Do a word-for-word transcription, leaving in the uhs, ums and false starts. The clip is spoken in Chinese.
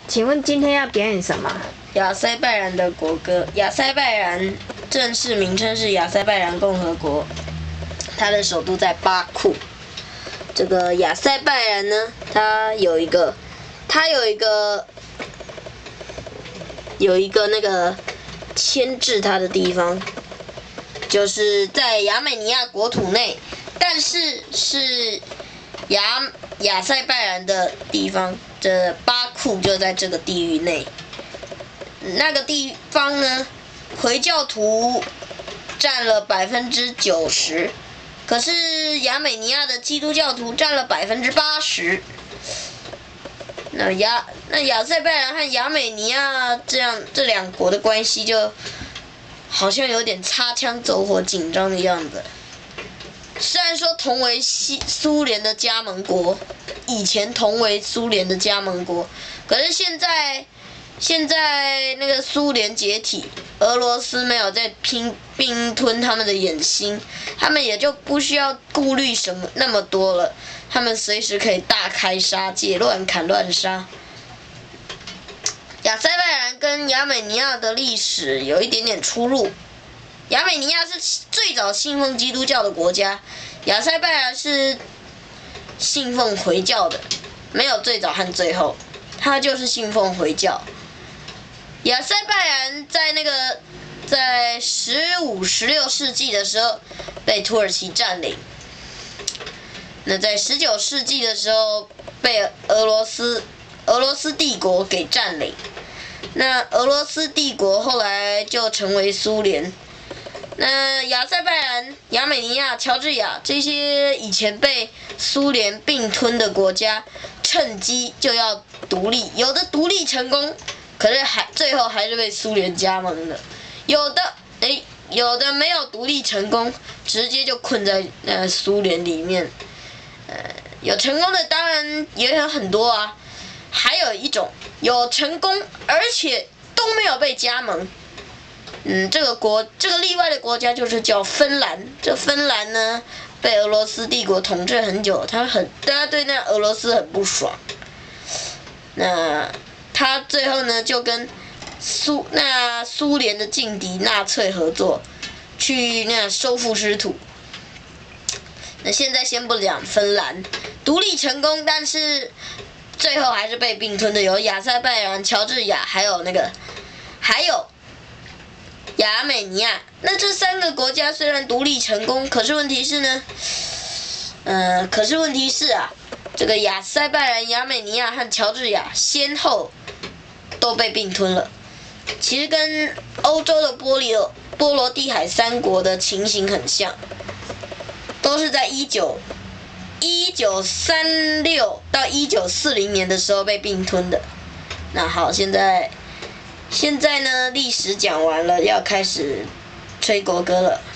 请问今天要表演什么？ 亚塞拜然的国歌。亚塞拜然正式名称是亚塞拜然共和国，它的首都在巴库。这个亚塞拜然呢，它有一个，它有一个，有一个那个牵制它的地方，就是在亚美尼亚国土内，但是是亚亚塞拜然的地方，这巴库就在这个地域内。那个地方呢，回教徒占了百分之九十，可是亚美尼亚的基督教徒占了百分之八十。那亚那亚塞拜然和亚美尼亚这样这两国的关系就好像有点擦枪走火、紧张的样子。虽然说同为西苏联的加盟国，以前同为苏联的加盟国，可是现在。现在那个苏联解体，俄罗斯没有再拼并吞他们的野心，他们也就不需要顾虑什么那么多了，他们随时可以大开杀戒，乱砍乱杀。亚塞拜然跟亚美尼亚的历史有一点点出入，亚美尼亚是最早信奉基督教的国家，亚塞拜然是信奉回教的，没有最早和最后，他就是信奉回教。亚塞拜然在那个在十五、十六世纪的时候被土耳其占领，那在十九世纪的时候被俄罗斯俄罗斯帝国给占领，那俄罗斯帝国后来就成为苏联。那亚塞拜然、亚美尼亚、乔治亚这些以前被苏联并吞的国家，趁机就要独立，有的独立成功。可是还最后还是被苏联加盟了，有的诶，有的没有独立成功，直接就困在呃苏联里面。呃，有成功的当然也有很多啊，还有一种有成功而且都没有被加盟。嗯，这个国这个例外的国家就是叫芬兰。这芬兰呢，被俄罗斯帝国统治很久，他很大家对那俄罗斯很不爽。那。他最后呢，就跟苏那苏联的劲敌纳粹合作，去那收复失土。那现在先不讲芬兰独立成功，但是最后还是被并吞的有亚塞拜然、乔治亚，还有那个还有亚美尼亚。那这三个国家虽然独立成功，可是问题是呢，呃，可是问题是啊，这个亚塞拜然、亚美尼亚和乔治亚先后。都被并吞了，其实跟欧洲的波罗波罗的海三国的情形很像，都是在一九一九三六到一九四零年的时候被并吞的。那好，现在现在呢，历史讲完了，要开始吹国歌了。